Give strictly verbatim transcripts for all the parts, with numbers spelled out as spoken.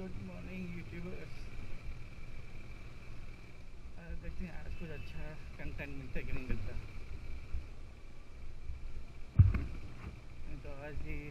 Good morning YouTubers. देखते हैं आज कुछ अच्छा कंटेंट मिलता है कि नहीं मिलता। तो आज ही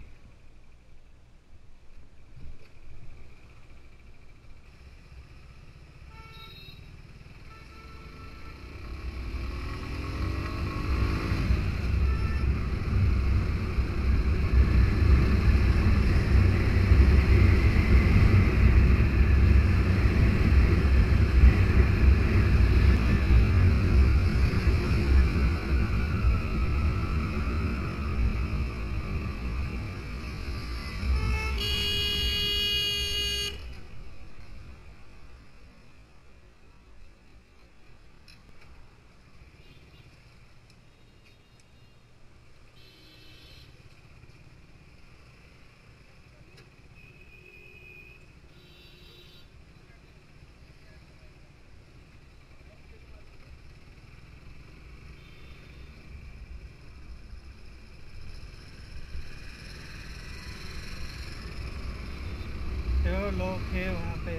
जो लोग थे वहाँ पे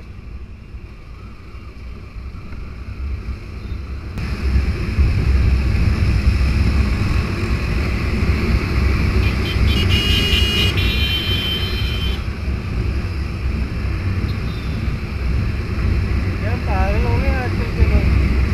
यार पागल हो गए आजकल के लोग।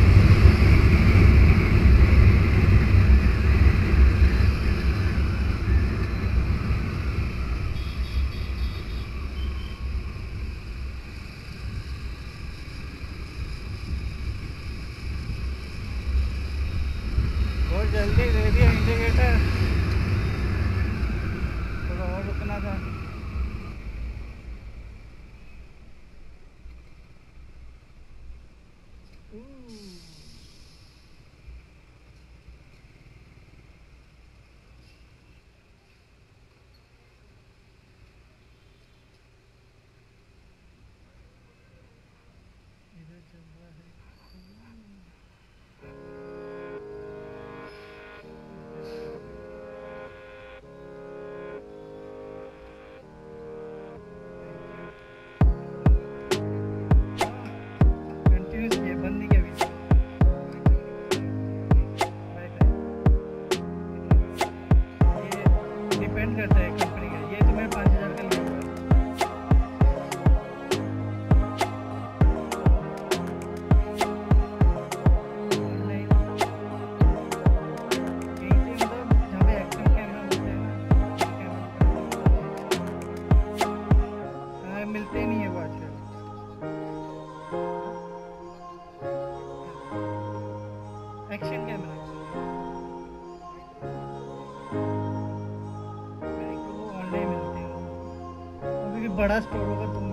बहुत जल्दी दे दिया इंडिकेटर, थोड़ा और रुकना था। इधर चल रहा है कंटिन्यूस किया, बंद नहीं किया वीडियो। ये डिपेंड करता है कंपनी का। ये तो मैं पाँच हज़ार का लिया हुआ है। ऑनलाइन कहीं से मतलब जहाँ पे एक्शन कैमरा होता है ना, कैमरा हाँ मिलते नहीं है वो आजकल। एक्शन कैमरा मेरे को वो ऑनलाइन मिलते हैं। अभी भी बड़ा स्टोर होगा तो